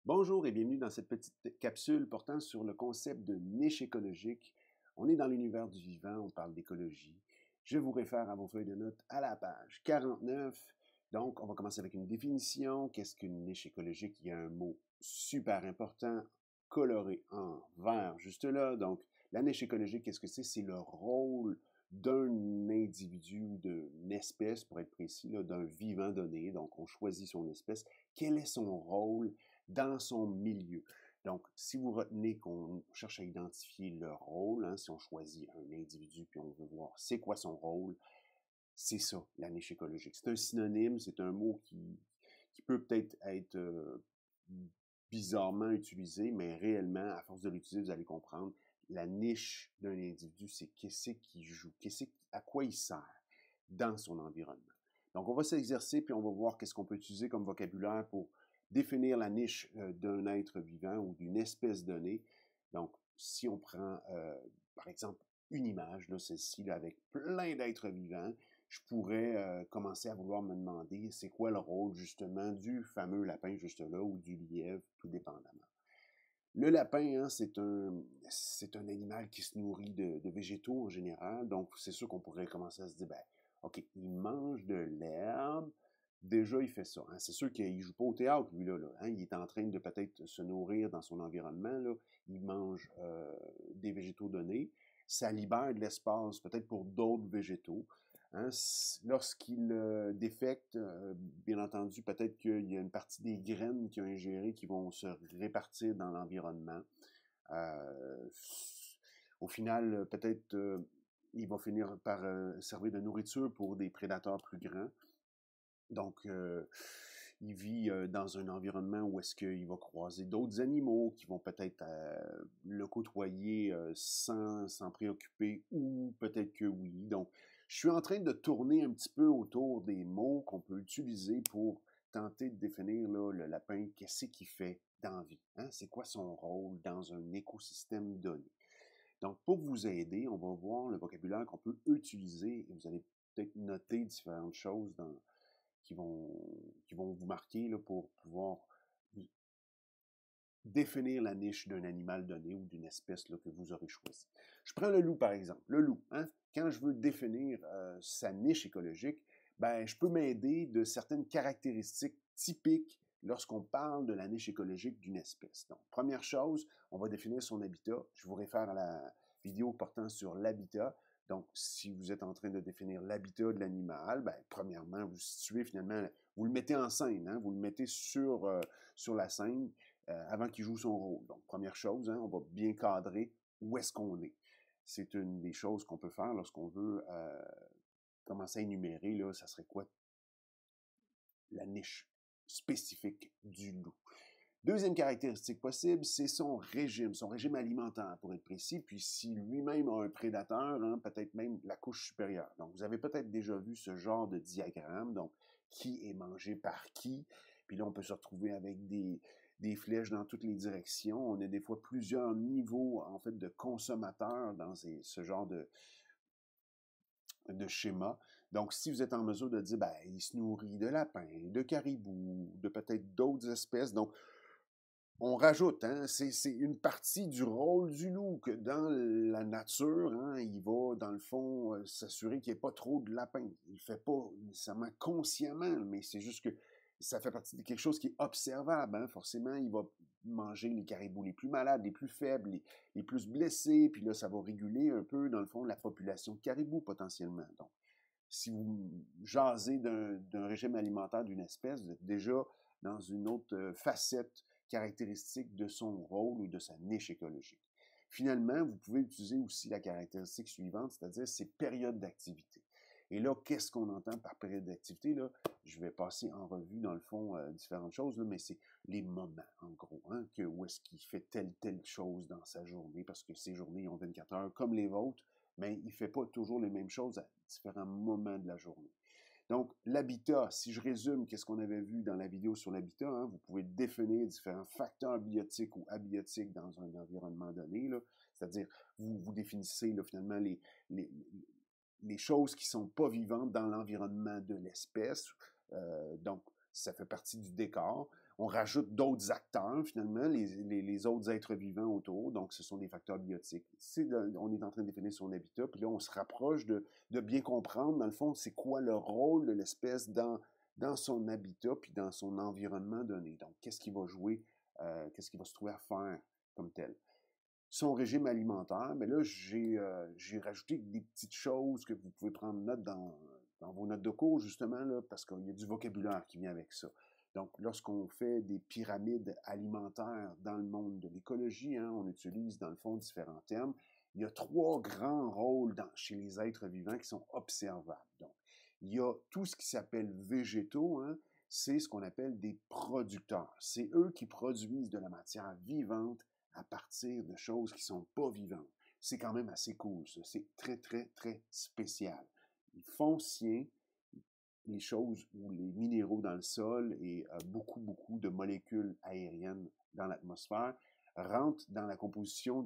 Bonjour et bienvenue dans cette petite capsule portant sur le concept de niche écologique. On est dans l'univers du vivant, on parle d'écologie. Je vous réfère à vos feuilles de notes à la page 49. Donc, on va commencer avec une définition. Qu'est-ce qu'une niche écologique? Il y a un mot super important, coloré en vert, juste là. Donc, la niche écologique, qu'est-ce que c'est? C'est le rôle d'un individu ou d'une espèce, pour être précis, d'un vivant donné. Donc, on choisit son espèce. Quel est son rôle dans son milieu? Donc, si vous retenez qu'on cherche à identifier le rôle, si on choisit un individu puis on veut voir c'est quoi son rôle, c'est ça, la niche écologique. C'est un synonyme, c'est un mot qui peut peut-être être, bizarrement utilisé, mais réellement, à force de l'utiliser, vous allez comprendre, la niche d'un individu, c'est qu'est-ce qu'il joue, à quoi il sert dans son environnement. Donc, on va s'exercer, puis on va voir qu'est-ce qu'on peut utiliser comme vocabulaire pour définir la niche d'un être vivant ou d'une espèce donnée. Donc, si on prend, par exemple, une image, là, celle-ci, là, avec plein d'êtres vivants, je pourrais commencer à vouloir me demander c'est quoi le rôle justement du fameux lapin juste là ou du lièvre, tout dépendamment. Le lapin, c'est un animal qui se nourrit de végétaux en général, donc c'est sûr qu'on pourrait commencer à se dire, ben, OK, il mange de l'herbe, déjà il fait ça. C'est sûr qu'il ne joue pas au théâtre, lui, là. Il est en train de peut-être se nourrir dans son environnement, là. Il mange des végétaux donnés, ça libère de l'espace peut-être pour d'autres végétaux. Lorsqu'il défecte, bien entendu, peut-être qu'il y a une partie des graines qu'il a ingérées qui vont se répartir dans l'environnement. Euh, Au final, peut-être il va finir par servir de nourriture pour des prédateurs plus grands. Donc, il vit dans un environnement où est-ce qu'il va croiser d'autres animaux qui vont peut-être le côtoyer sans s'en préoccuper, ou peut-être que oui. Donc, je suis en train de tourner un petit peu autour des mots qu'on peut utiliser pour tenter de définir là, le lapin, qu'est-ce qu'il fait dans la vie. C'est quoi son rôle dans un écosystème donné. Donc, pour vous aider, on va voir le vocabulaire qu'on peut utiliser et vous allez peut-être noter différentes choses qui vont, qui vont vous marquer là, pour pouvoir définir la niche d'un animal donné ou d'une espèce là, que vous aurez choisi. Je prends le loup, par exemple. Le loup, quand je veux définir sa niche écologique, ben, je peux m'aider de certaines caractéristiques typiques lorsqu'on parle de la niche écologique d'une espèce. Donc, première chose, on va définir son habitat. Je vous réfère à la vidéo portant sur l'habitat. Donc, si vous êtes en train de définir l'habitat de l'animal, ben, premièrement, vous situez finalement, vous le mettez en scène, vous le mettez sur la scène avant qu'il joue son rôle. Donc, première chose, on va bien cadrer où est-ce qu'on est. C'est une des choses qu'on peut faire lorsqu'on veut commencer à énumérer, là, ça serait quoi la niche spécifique du loup. Deuxième caractéristique possible, c'est son régime alimentaire pour être précis, puis si lui-même a un prédateur, peut-être même la couche supérieure. Donc, vous avez peut-être déjà vu ce genre de diagramme, donc qui est mangé par qui, puis là, on peut se retrouver avec des flèches dans toutes les directions. On a des fois plusieurs niveaux, en fait, de consommateurs dans ce genre de schéma. Donc, si vous êtes en mesure de dire, ben, il se nourrit de lapins, de caribous, de peut-être d'autres espèces, donc on rajoute, c'est une partie du rôle du loup que dans la nature, il va, dans le fond, s'assurer qu'il n'y ait pas trop de lapins. Il ne le fait pas nécessairement consciemment, mais c'est juste que ça fait partie de quelque chose qui est observable. Forcément, il va manger les caribous les plus malades, les plus faibles, les plus blessés, puis là, ça va réguler un peu, dans le fond, la population de caribous potentiellement. Donc, si vous jasez d'un régime alimentaire d'une espèce, vous êtes déjà dans une autre facette caractéristique de son rôle ou de sa niche écologique. Finalement, vous pouvez utiliser aussi la caractéristique suivante, c'est-à-dire ses périodes d'activité. Et là, qu'est-ce qu'on entend par période d'activité? Là, je vais passer en revue, dans le fond, différentes choses, là, mais c'est les moments, en gros, où est-ce qu'il fait telle chose dans sa journée, parce que ses journées ont 24 heures comme les vôtres, mais il ne fait pas toujours les mêmes choses à différents moments de la journée. Donc, l'habitat, si je résume qu'est-ce qu'on avait vu dans la vidéo sur l'habitat, vous pouvez définir différents facteurs biotiques ou abiotiques dans un environnement donné, c'est-à-dire vous définissez là, finalement les choses qui ne sont pas vivantes dans l'environnement de l'espèce. Donc, ça fait partie du décor. On rajoute d'autres acteurs, finalement, les autres êtres vivants autour. Donc, ce sont des facteurs biotiques. On est en train de définir son habitat, puis là, on se rapproche de bien comprendre, dans le fond, c'est quoi le rôle de l'espèce dans son habitat, puis dans son environnement donné. Donc, qu'est-ce qu'il va jouer, qu'est-ce qu'il va se trouver à faire comme tel. Son régime alimentaire, mais là, j'ai rajouté des petites choses que vous pouvez prendre note dans vos notes de cours, justement, là, parce qu'il y a du vocabulaire qui vient avec ça. Donc, lorsqu'on fait des pyramides alimentaires dans le monde de l'écologie, hein, on utilise, dans le fond, différents termes. Il y a 3 grands rôles chez les êtres vivants qui sont observables. Donc, il y a tout ce qui s'appelle végétaux, hein, c'est ce qu'on appelle des producteurs. C'est eux qui produisent de la matière vivante à partir de choses qui ne sont pas vivantes. C'est quand même assez cool, ça. C'est très, très, très spécial. Les fonciens, les choses ou les minéraux dans le sol et beaucoup, beaucoup de molécules aériennes dans l'atmosphère rentrent dans la composition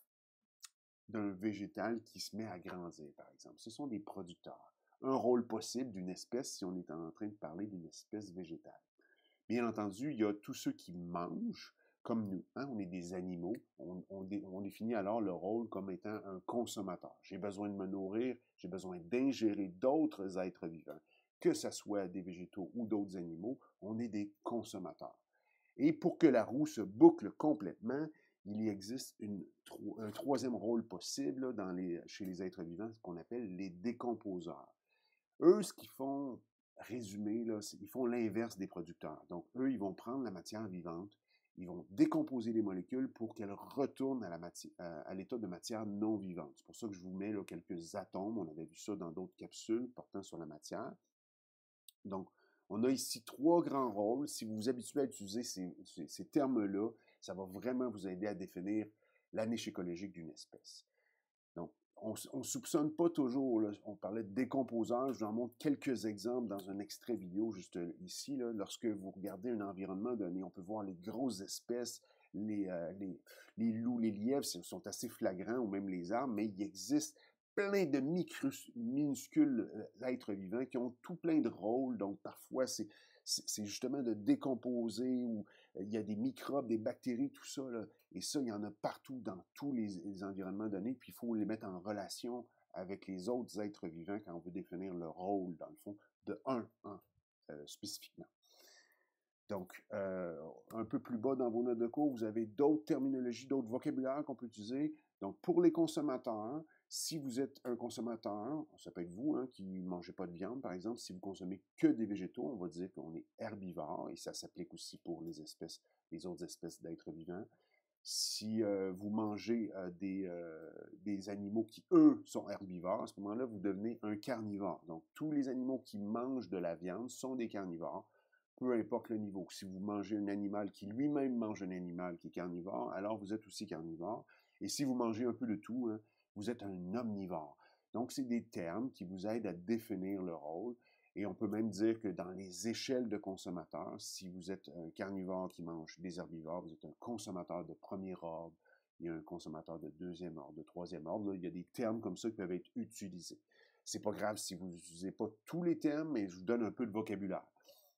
d'un végétal qui se met à grandir, par exemple. Ce sont des producteurs. Un rôle possible d'une espèce si on est en train de parler d'une espèce végétale. Bien entendu, il y a tous ceux qui mangent, comme nous. Hein? On est des animaux. On définit alors le rôle comme étant un consommateur. J'ai besoin de me nourrir, j'ai besoin d'ingérer d'autres êtres vivants, que ce soit des végétaux ou d'autres animaux, on est des consommateurs. Et pour que la roue se boucle complètement, il y existe un troisième rôle possible chez les êtres vivants, ce qu'on appelle les décomposeurs. Eux, ce qu'ils font, résumé, là, ils font l'inverse des producteurs. Donc, eux, ils vont prendre la matière vivante, ils vont décomposer les molécules pour qu'elles retournent à l'état de matière non vivante. C'est pour ça que je vous mets là, quelques atomes. On avait vu ça dans d'autres capsules portant sur la matière. Donc, on a ici 3 grands rôles. Si vous vous habituez à utiliser ces termes-là, ça va vraiment vous aider à définir la niche écologique d'une espèce. Donc, on ne soupçonne pas toujours, là, on parlait de décomposeurs, je vous en montre quelques exemples dans un extrait vidéo juste ici. Là, lorsque vous regardez un environnement donné, on peut voir les grosses espèces, les loups, les lièvres sont assez flagrants, ou même les arbres, mais il existe plein de minuscules êtres vivants qui ont tout plein de rôles. Donc, parfois, c'est justement de décomposer, ou il y a des microbes, des bactéries, tout ça, là. Et ça, il y en a partout dans tous les environnements donnés, puis il faut les mettre en relation avec les autres êtres vivants quand on veut définir le rôle, dans le fond, de un spécifiquement. Donc, un peu plus bas dans vos notes de cours, vous avez d'autres terminologies, d'autres vocabulaires qu'on peut utiliser. Donc, pour les consommateurs, si vous êtes un consommateur, ça peut être vous hein, qui ne mangez pas de viande, par exemple, si vous consommez que des végétaux, on va dire qu'on est herbivore, et ça s'applique aussi pour les autres espèces d'êtres vivants. Si vous mangez des animaux qui, eux, sont herbivores, à ce moment-là, vous devenez un carnivore. Donc, tous les animaux qui mangent de la viande sont des carnivores, peu importe le niveau. Si vous mangez un animal qui lui-même mange un animal qui est carnivore, alors vous êtes aussi carnivore. Et si vous mangez un peu de tout, hein, vous êtes un omnivore. Donc, c'est des termes qui vous aident à définir le rôle. Et on peut même dire que dans les échelles de consommateurs, si vous êtes un carnivore qui mange des herbivores, vous êtes un consommateur de premier ordre, il y a un consommateur de deuxième ordre, de troisième ordre. Là, il y a des termes comme ça qui peuvent être utilisés. C'est pas grave si vous n'utilisez pas tous les termes, mais je vous donne un peu de vocabulaire.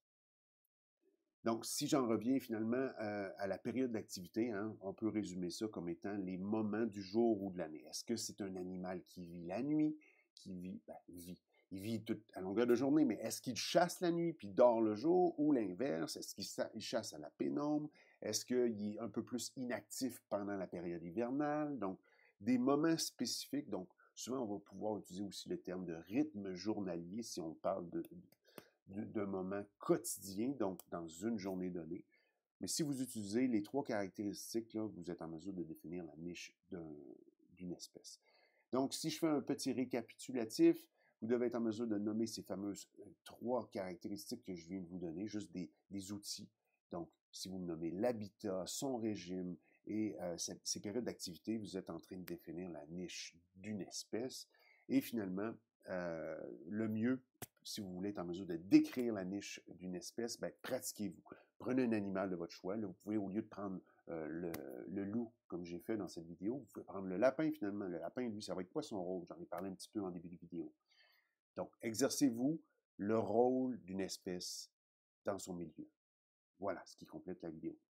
Donc, si j'en reviens finalement à la période d'activité, hein, on peut résumer ça comme étant les moments du jour ou de l'année. Est-ce que c'est un animal qui vit la nuit, il vit à longueur de journée, mais est-ce qu'il chasse la nuit puis dort le jour, ou l'inverse? Est-ce qu'il chasse à la pénombre? Est-ce qu'il est un peu plus inactif pendant la période hivernale? Donc, des moments spécifiques. Donc, souvent, on va pouvoir utiliser aussi le terme de rythme journalier si on parle d'un moment quotidien, donc dans une journée donnée. Mais si vous utilisez les 3 caractéristiques, là, vous êtes en mesure de définir la niche d'une espèce. Donc, si je fais un petit récapitulatif, vous devez être en mesure de nommer ces fameuses 3 caractéristiques que je viens de vous donner, juste des outils. Donc, si vous me nommez l'habitat, son régime et ces périodes d'activité, vous êtes en train de définir la niche d'une espèce. Et finalement, le mieux, si vous voulez être en mesure de décrire la niche d'une espèce, ben, pratiquez-vous. Prenez un animal de votre choix. Là, vous pouvez, au lieu de prendre le loup, comme j'ai fait dans cette vidéo, vous pouvez prendre le lapin finalement. Le lapin, lui, ça va être quoi son rôle? J'en ai parlé un petit peu en début de vidéo. Donc, exercez-vous le rôle d'une espèce dans son milieu. Voilà ce qui complète la vidéo.